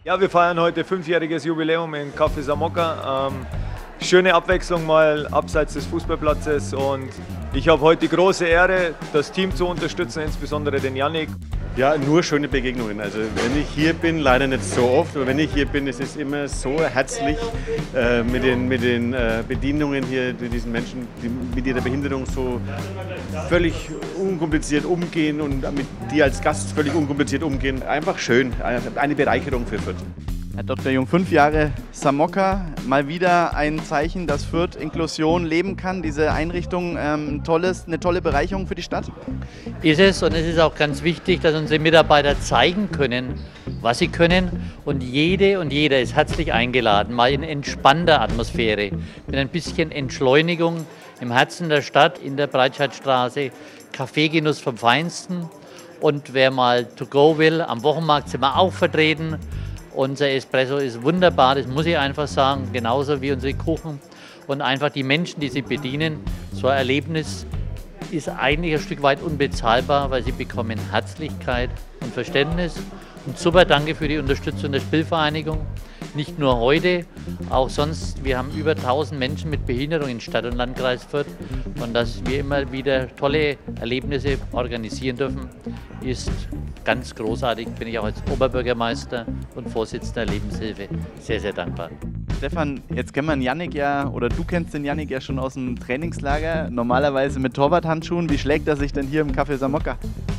Ja, wir feiern heute 5-jähriges Jubiläum in Café Samokka. Schöne Abwechslung mal abseits des Fußballplatzes und ich habe heute die große Ehre, das Team zu unterstützen, insbesondere den Yannick. Ja, nur schöne Begegnungen. Also wenn ich hier bin, leider nicht so oft, aber wenn ich hier bin, ist es immer so herzlich mit den Bedienungen hier, mit diesen Menschen, die mit ihrer Behinderung so völlig unkompliziert umgehen und mit dir als Gast völlig unkompliziert umgehen. Einfach schön, eine Bereicherung für Fürth. Herr Dr. Jung, 5 Jahre Samokka, mal wieder ein Zeichen, dass Fürth Inklusion leben kann. Diese Einrichtung, eine tolle Bereicherung für die Stadt? Ist es, und es ist auch ganz wichtig, dass unsere Mitarbeiter zeigen können, was sie können. Und jede und jeder ist herzlich eingeladen, mal in entspannter Atmosphäre, mit ein bisschen Entschleunigung im Herzen der Stadt, in der Breitscheidstraße, Kaffeegenuss vom Feinsten. Und wer mal to go will, am Wochenmarkt sind wir auch vertreten. Unser Espresso ist wunderbar, das muss ich einfach sagen, genauso wie unsere Kuchen. Und einfach die Menschen, die sie bedienen, so ein Erlebnis ist eigentlich ein Stück weit unbezahlbar, weil sie bekommen Herzlichkeit und Verständnis. Und super danke für die Unterstützung der Spielvereinigung. Nicht nur heute, auch sonst. Wir haben über 1000 Menschen mit Behinderung in Stadt und Landkreis Fürth. Und dass wir immer wieder tolle Erlebnisse organisieren dürfen, ist ganz großartig. Bin ich auch als Oberbürgermeister und Vorsitzender der Lebenshilfe sehr, sehr dankbar. Stefan, jetzt kennt man Yannick ja, oder du kennst den Yannick ja schon aus dem Trainingslager, normalerweise mit Torwarthandschuhen. Wie schlägt er sich denn hier im Café Samokka?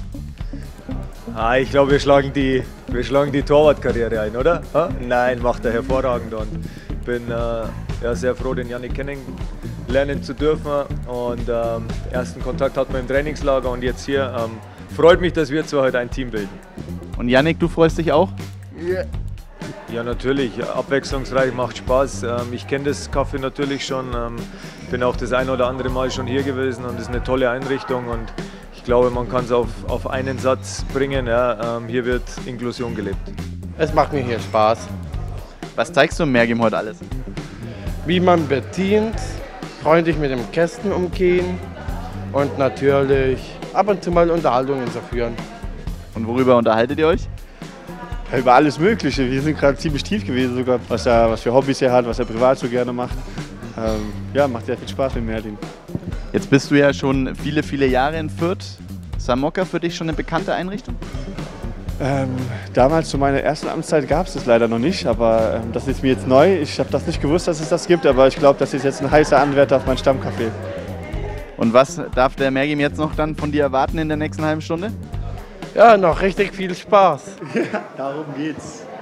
Ich glaube, wir schlagen die Torwartkarriere ein, oder? Nein, macht er hervorragend und bin sehr froh, den Yannick kennenlernen zu dürfen. Und ersten Kontakt hatten wir im Trainingslager und jetzt hier. Freut mich, dass wir zwei heute ein Team bilden. Und Yannick, du freust dich auch? Ja, natürlich. Abwechslungsreich, macht Spaß. Ich kenne das Café natürlich schon. Bin auch das ein oder andere Mal schon hier gewesen und es ist eine tolle Einrichtung. Und ich glaube, man kann es auf einen Satz bringen. Ja, hier wird Inklusion gelebt. Es macht mir hier Spaß. Was zeigst du im Mergim heute alles? Wie man bedient, freundlich mit dem Gästen umgehen und natürlich ab und zu mal Unterhaltungen zu führen. Und worüber unterhaltet ihr euch? Über alles Mögliche. Wir sind gerade ziemlich tief gewesen, sogar was für Hobbys er hat, was er privat so gerne macht. Ja, macht sehr viel Spaß mit Merlin. Jetzt bist du ja schon viele Jahre in Fürth. Samokka für dich schon eine bekannte Einrichtung? Damals zu meiner ersten Amtszeit gab es das leider noch nicht, aber das ist mir jetzt neu. Ich habe das nicht gewusst, dass es das gibt, aber ich glaube, das ist jetzt ein heißer Anwärter auf mein Stammcafé. Und was darf der Mergim jetzt noch dann von dir erwarten in der nächsten halben Stunde? Ja, noch richtig viel Spaß. Ja, darum geht's.